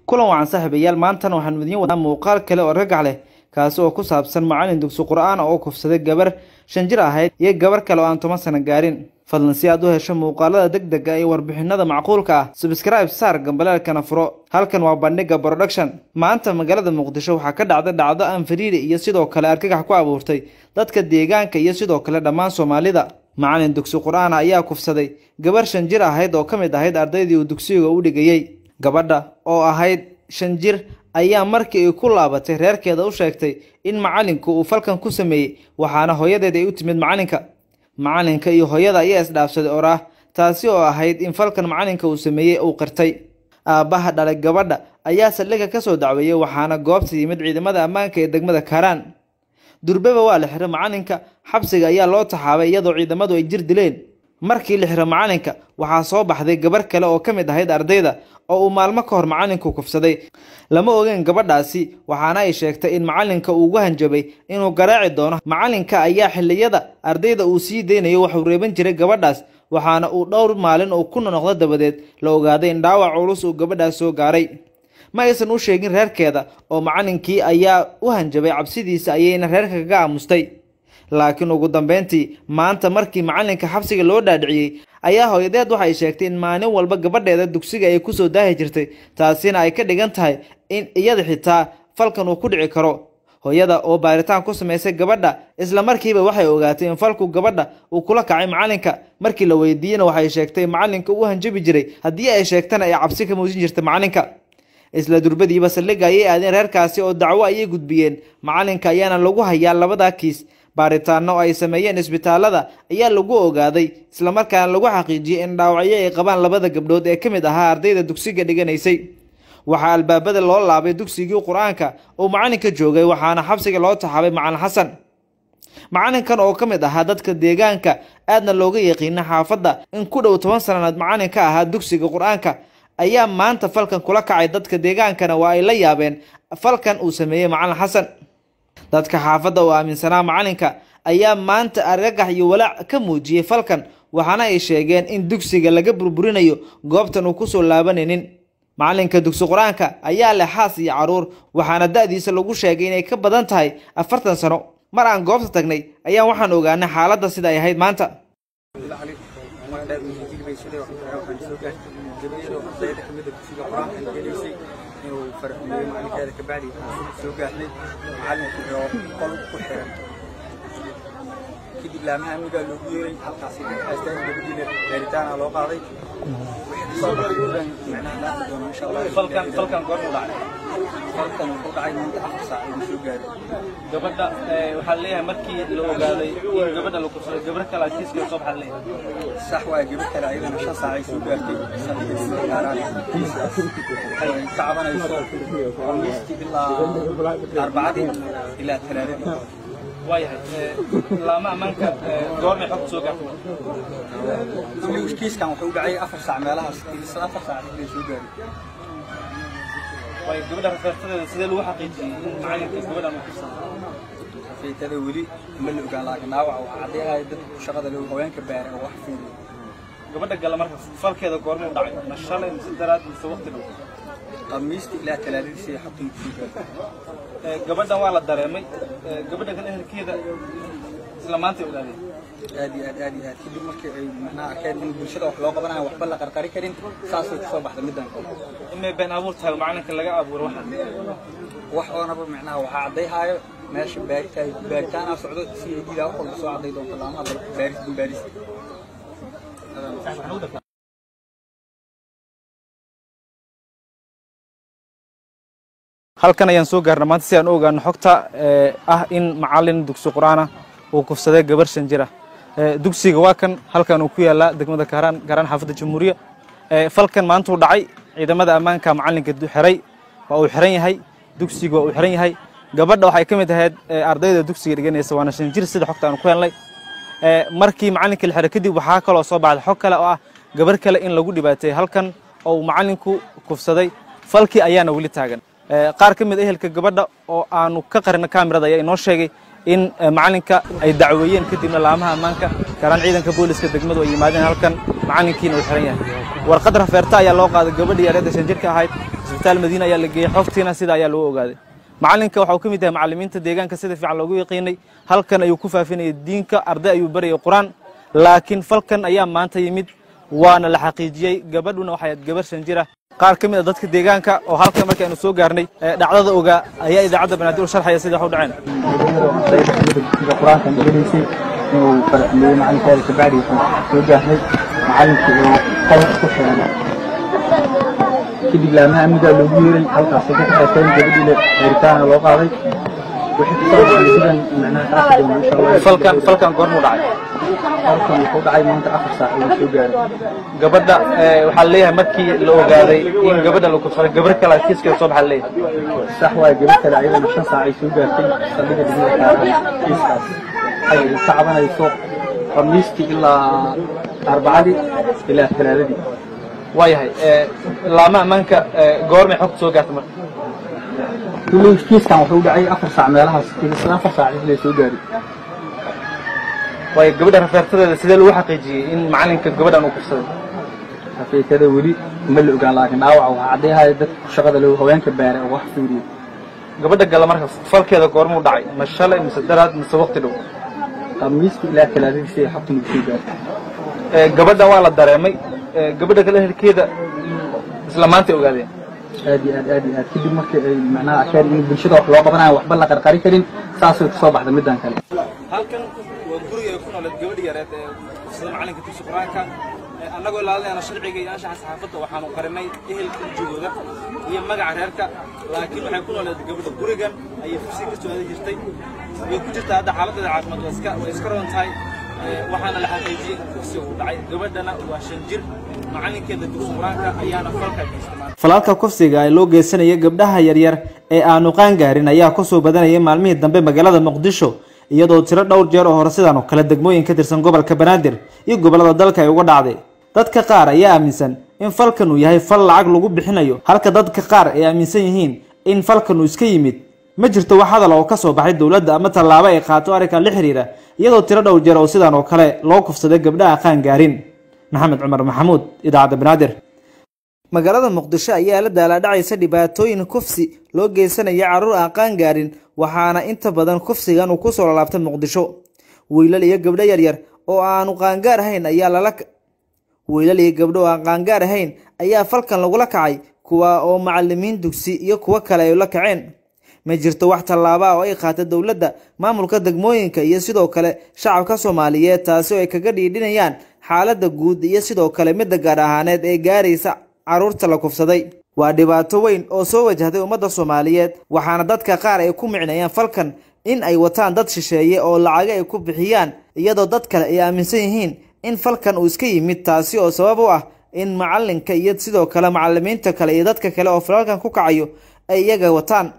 kulan wacan saaxiibayaal maantana waxaan idin wadaa muuqaal kale oo ragac leh kaas oo ku saabsan macallin dugsi quraan oo kufsaday gabar 5 jir ahayd iyo gabar kale oo aan 10 sano gaarin. fadlan si aad u hesho muuqaalada degdega ah iyo warbixinada macquulka ah subscribe saar gambalaalkana furo. halkan waa bandhiga production. maanta magaalada Muqdisho waxaa ka dhacday dhacdo aan fariiri iyo sidoo kale argagax ku abuurtay dadka deegaanka iyo sidoo kale dhammaan Soomaalida. macallin dugsi quraan ayaa kufsaday gabar 5 jir ahayd oo kamid ahayd ardaydii uu dugsiga u dhigayay. gabadha oo ahayd 5 jir ayaa markii ay ku laabatay reerkeeda u sheegtay in macallinku uu falkan ku sameeyay waxaana hooyadeeda ay u timid macallinka iyo hooyada ayaa isdhaafsaday oraah taasi oo ahayd in falkan macallinka uu sameeyay uu qirtay. aabaha dhalay gabadha ayaa saldhigga ka soo dacweeyay waxaana goobta yimid ciidamada ammaanka ee degmada Karaan. durbaba waa la xiray macallinka xabsiga ayaa loo taxaabay iyadoo ciidamadu ay jir dileen. markii la xiray macallinka waxaa soo baxday gabar kale oo kamid ahayd ardayda oo uu maalmo ka hor macallinku kufsaday. lama ogeyn gabadhaasi waxaana ay sheegtay in macallinka uu ugu hanjabay inuu garaaci doono. macallinka ayaa xilliyada ardayda uu sii deynayo wax uu reeban jiray gabadhaas waxaana uu dhowr maalin oo ku noqdo dabadeed la ogaaday in dhaawac culus uu gabadhaas soo gaaray. ma aysan u sheegin reerkeeda oo macallinkii ayaa u hanjabay cabsidiisa ayayna reerka kaga aamustay. laakiin ugu dambeyntii maanta markii macallinka xabsiga loo dhaadhiciyay ayaa hooyadeed waxay sheegtay in maalin walba gabadheeda dugsiga ay ku soo daahi jirtay taasina ay ka dhigan tahay in iyada xitaa falkan uu ku dhici karo. hooyada oo baaritaan ku sameysay gabadha isla markiiba waxay ogaatay in falku gabadha uu kula kacay macallinka. markii la weydiiyayna waxay sheegtay macallinka uu hanjabi jiray haddii ay sheegtana ay cabsi ka muujin jirtay macallinka. isla durbadiiba saldhigga ayay aadeen reerkaasi oo dacwo ayay gudbiyeen. macallinka ayaana lagu hayaa labada kiis. baaritaano ay sameeyeen isbitaalada ayaa lagu ogaaday isla markaana lagu xaqiijiyay in dhaawacyo ay qabaan labada gabdhood ee kamid ahaa ardayda dugsiga dhiganaysay. waxaa albaabada loo laabay dugsigii quraanka oo macallinka joogay waxaana xabsiga loo taxaabay macallin xasan. macallinkan oo kamid ahaa dadka deegaanka aadna looga yaqiin xaafadda in ku dhow 10 sanaad macallin ka ahaa dugsiga quraanka ayaa maanta falkan kula kacay. dadka deegaankana waa ay la yaabeen falkan uu sameeyay macallin xasan. dadka xaafadda oo aaminsanaa macallinka ayaa maanta argagax iyo walaac ka muujiyay falkan waxaana ay sheegeen in dugsiga laga burburinayo goobtan uu ku soo laabanaynin. macallinka dugsi quraanka ayaa leh xaas iyo caruur waxaana da'diisa lagu sheegay inay ka badan tahay 40 sano. mar aan goobta tagnay ayaa waxaan ogaanay xaaladda sida ay ahayd maanta. فرقني معلك هذا كبعدي سوق أهلي معلم قل كحرم كده لما هم قالوا لي حلقة سيدي أستاذ بدينا ريتان على قاضي صبر جدا معناه لا إن شاء الله فلكن قرنوا عليه فلكن قرنوا عليه من تحت ساعة سوق هذا قبلنا وحليها مركي لو قالي قبلنا لو كسر قبلنا كلا كيس كيس صبح حليها صح واجب كلا أيضا عشان ساعة سوق هذا تعبنا يسوق ويستي بالله 4 إلى 3 وايد لا ما منك دورني حط سوق كيس كان وحول عي 4 ساعة مالها 4 ساعة اللي سوق وايد قبلها فرصة سيد الواحد حقيقي معين قبلها مكسر في تدولي من اللي كان لكن نوع وعديها شغل اللي هو وين كبار أو واحد فيه قبلها قال مركز فرق هذا قرن وداعي نشال السدرات مسوقت له قميص إلى 3 ساعة حطين فيه قبلها والله درامي قبلها كان أهل كذا سلامانتي ولا ليه هذه كل مركز معنا أكيد من برشة وحلاق بنا وحبلا قرقري كريم ساسو صباح المدن إما بين أبورتها ومعنا كل جا أبور وحنا معنا وعديها ماشي بارتانا صعود سيدي لا أقول صعود يدون طلعنا باريس halkan ayaan soo gaarnay maanta si aan u ogaano xogta in macallin dugsi quraana uu kufsaday gabar 5 jir ah. dugsiga waa kan halkan uu ku yaala degmada Karaan xaafadda Jamhuuriya. falkan maanta uu dhacay ciidamada ammaanka macallinka xiray waa uu xiran yahay dugsiga waa uu xiran yahay. gabadha waxay kamid ahayd ardayda dugsiga dhiganaysa waana 5 jir sida xogta aan ku helnay. markii macallinka la xiray kadib waxaa kale oo soo baxday xog kale oo ah gabar kale in lagu dhibaatay halkan oo macallinku kufsaday. falkii ayaana wali taagan. qaar kamid ehelka gabadha oo aanu ka qarina kaamirada ayaa inoo sheegay in macallinka ay dacweeyeen kadibna laamaha ammaanka garan ciidanka booliska degmadu ay yimaadeen halkan macalinkiina uu xiran yahay warqad rafeerta ayaa loo qaaday gabadhii yareed 5 jirka ahayd isbitaal Madiina ayaa la geeyay xogtiina sida ayaa loo ogaaday macalinka waxa uu ka mid yahay macallimiinta deegaanka sida fiican loogu yaqiinay halkan ayuu ku faafinayay diinka arday ayuu barayay quraan laakiin falkan ayaa maanta yimid waana la xaqiijiyay gabadhuna waxay ahayd gabar 5 jir ah qaar ka mid ah dadka deegaanka oo halkan markii aanu soo gaarnay dhacdada ogaa ayaa idaacadda Banaadir u sharxaya sida wax u dhaceen quraanka gabadhiisii inuu farxiyay macalinkeeda kabacdi soo gaarnay macalinka oo qalab ku xiran kadib laamaha amniga loogu yeeray halkaas ka qaateen gabadhii xiritaan loo qaaday wixii soo baxay macnaha falkan goormuu dhacay halkan wuxuu dhacay maanta 4 saac oo soo gaaray gabadha waxa leeyahay markii la ogaaday in gabadha la kufsaday gabar kale kiiskeeda soo baxay leeyahay sax waa gabar kale ayada 5 saac ay soo gaartay saldhiga degmada kiiskaas ay tacabanayso khamiistii ilaa arbacadii ilaa talaadadii waayahay laama amanka goorma xog soo gaartay marka kullu kiiskan wuxuu dhacay 4 saac meelahaas ilaa 4 saac la soo gaaray way gabadha rafeertadeeda sidee lagu xaqiijiyay in macalinka gabadhan uu kufsaday rafeertada wali ma la ogaan laakiin dhaawac waxa cadeeyay dad shaqada loo haweenka baaray oo wax fiiriyay gabadha gala marka falkeeda goormuu dhacay ma shalay mise daraad mise waqti dhow khamiistii ilaa talaadadii si xogta lagu soo gaaray gabadha waa la dareemay gabadha kale helkeeda isla maanta ogaadeen aad kadib markii ay macnaha ashar in bulshada wax loo qabanayo waxba la qarqari karin saasoo soo baxda midaan kale halkan waa guriga ku noolad gabadh yareed sida macalinka dugsiga quraanka annagoo ilaalinayna sharciga iyo anshaxa saxaafadda waxaanu qarinay ehelka jooga iyo magaca reerka laakiin waxay ku noolad gabadha gurigan ayay fursi ka soo jirtay way ku jirtaa hadda xaaladda caafimaad way iska roon tahay waxaana la xaqiijiyay kursi uu dhacay gabadhana waa 5 jir macalinkeeda dugsiga quraanka ayaana falka geystay falalka kufsiga ee loo geysanaya gabdhaha yaryar ee aanu qaan gaarin ayaa ku soo badanayay maalmihii dambe magaalada Muqdisho iyadoo tiro dhowr jeer oo hore sidaan oo kala degmooyin ka tirsan gobolka Banaadir iyo gobolada dalka ay uga dhacday dadka qaar ayaa aaminsan in falkan uu yahay fal lacag lagu bixinayo halka dadka qaar ay aaminsan yihiin in falkan uu iska yimid ma jirto wax hadal oo ka soo baxay dawladda ama tallaabo ay qaato arrinka la xiriira iyadoo tiro dhowr jeer oo sidaan oo kale loo kufsaday gabdhaha qaan gaarin maxamed cumar maxamuud idaacadda Banaadir magaalada Muqdisho ayaa la daaladhacaysa dhibaatooyin kufsi loo geysanaya caruur aan qaan gaarin waxaana inta badan kufsigan uu ku soo laabtay Muqdisho wiilal iyo gabdho yaryar oo aan qaan gaar ahayn ayaa falkan lagu la kacay kuwa oo macallimiin dugsi iyo kuwa kale ay la kaceen ma jirto wax tallaabo oo ay qaatay dawladda maamulka degmooyinka iyo sidoo kale shacabka Soomaaliyeed taasi oo ay kaga dhiidhinayaan xaaladda guud iyo sidoo kale mid gaar ahaaneed ee gaaraysa caruurta la kufsaday waa dhibaato weyn oo soo wajahday ummadda Soomaaliyeed waxaana dadka qaar ay ku micnayaan falkan in ay wataan dad shisheeye oo lacag ay ku bixiyaan iyadoo dad kale ay aaminsan yihiin in falkan uu iska yimid taasi oo sabab u ah in macalinka iyo sidoo kale macallimiinta kale iyo dadka kale oo falkan ku kacayo ay iyaga wataan